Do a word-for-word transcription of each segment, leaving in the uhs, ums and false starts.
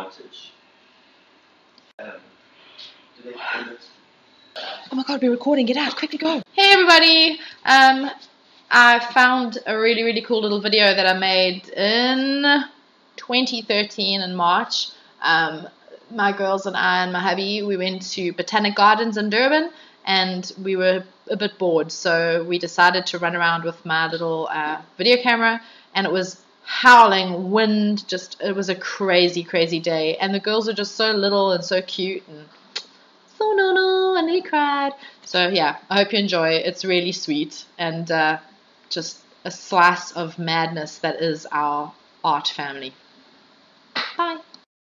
advantage. Um, do they limit? Oh my god, we're recording. Get out, quickly go. Hey everybody. Um, I found a really, really cool little video that I made in twenty thirteen in March. Um, my girls and I and my hubby, we went to Botanic Gardens in Durban, and we were a bit bored, so we decided to run around with my little uh, video camera, and it was howling wind. Just, it was a crazy, crazy day, and the girls were just so little and so cute, and so no no, and they cried. So yeah, I hope you enjoy. It's really sweet, and uh, just a slice of madness that is our art family. Bye.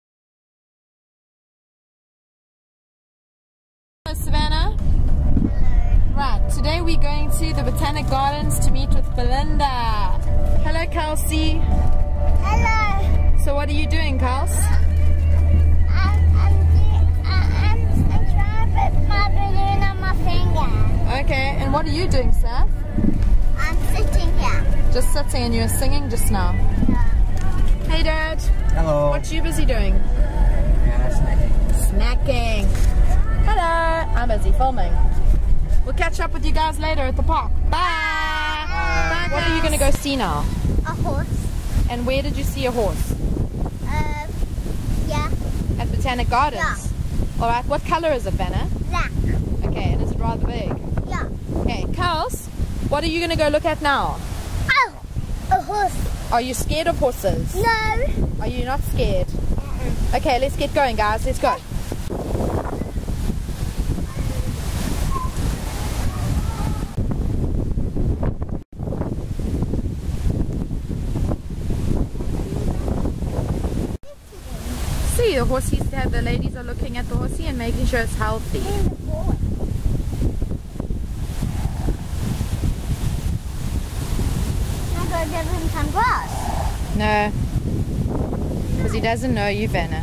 Hello Savannah. Hello. Right, today we're going to the Botanic Gardens to meet with Belinda. Hello Kelsey. Hello. So what are you doing, Kels? I'm, I'm, doing, I'm, I'm trying to put my balloon on my finger. Okay, and what are you doing, Seth? I'm sitting here. Just sitting, and you're singing just now. Yeah. Hey Dad. Hello. What you busy doing? Yeah, snacking. Snacking. Hello. I'm busy filming. We'll catch up with you guys later at the park. Bye. Bye. What are you going to go see now? A horse. And where did you see a horse? Uh, yeah. At Botanic Gardens? Yeah. Alright, what colour is it, Vanna? Black. Okay, and is it rather big? Yeah. Okay, Kels, what are you going to go look at now? Oh, a horse. Are you scared of horses? No. Are you not scared? Uh-uh. Okay, let's get going, guys. Let's go. See, the horse used to have, the ladies are looking at the horsey and making sure it's healthy. There's a boy. I gotta give him some grass. No, because he doesn't know you, Vanna.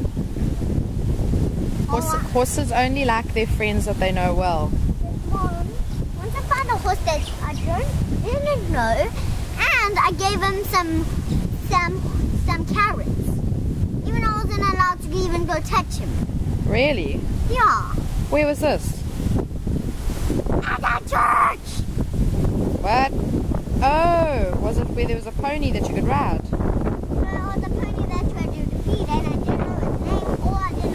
Horse, Oh, horses only like their friends that they know well. Mom, once I found a horse that I don't, didn't know, and I gave him some, some, some carrots. Even I wasn't allowed to even go touch him. Really? Yeah. Where was this? At a church. What? Oh, was it where there was a pony that you could ride? Well, the pony that tried to defeat, and I didn't know his name, or I didn't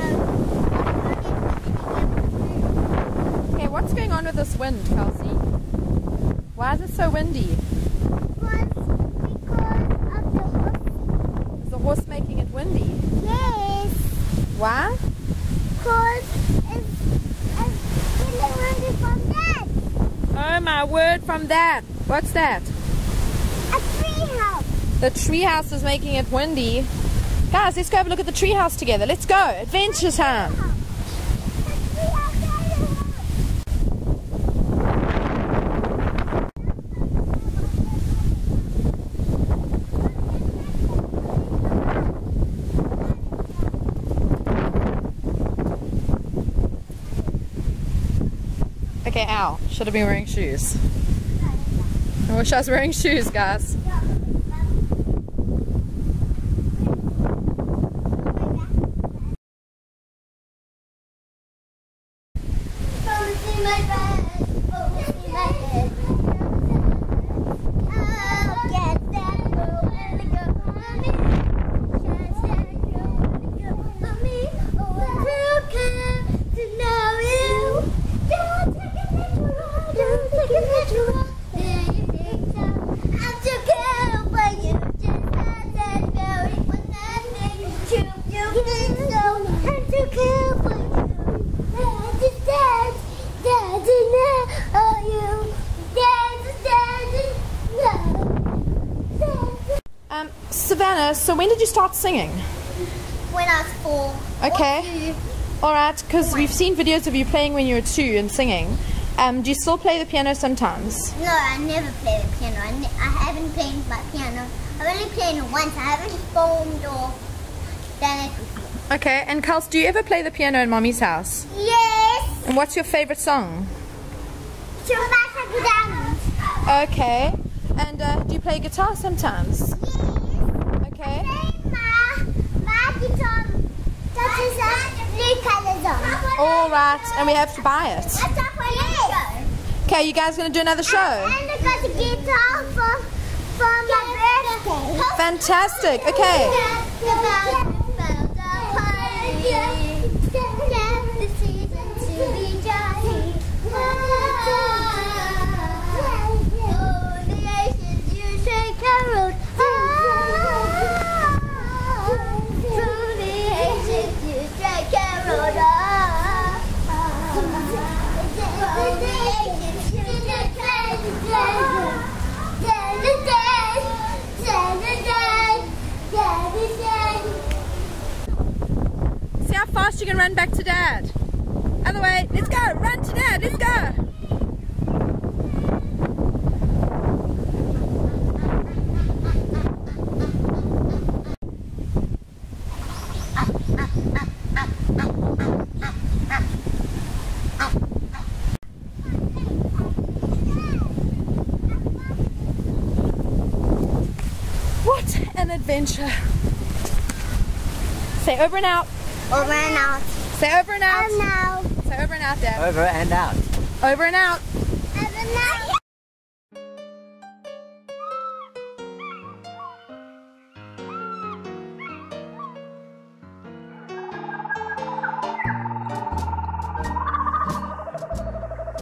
know. Okay, what's going on with this wind, Kelsey? Why is it so windy? Was because of the horse. Is the horse making it windy? Yes. Why? Because it's, it's getting windy from that. Oh my word, from that. What's that? A tree house. The treehouse is making it windy. Guys, let's go have a look at the treehouse together. Let's go. Adventure time. Okay, ow. Should have been wearing shoes. I wish I was wearing shoes, guys. Um, Savannah, so when did you start singing? When I was four. Okay. Alright, because we've seen videos of you playing when you were two and singing. Um, do you still play the piano sometimes? No, I never play the piano. I, ne I haven't played my piano. I've only played it once. I haven't filmed or done it before. Okay, and Kels, do you ever play the piano in Mommy's house? Yes. And what's your favourite song? Okay. And uh, do you play guitar sometimes? Yes. Okay. I play my, my guitar All right, and we have to buy it. That's our show. Okay, you guys gonna do another show? And I got a guitar for, for my birthday. Fantastic. Okay. See how fast you can run back to Dad. Other way. Let's go. Run to Dad. Let's go. What an adventure. Say over and out. Over and out. Say over and out. And now. Say over and out, Dad. Over and out. Over and out.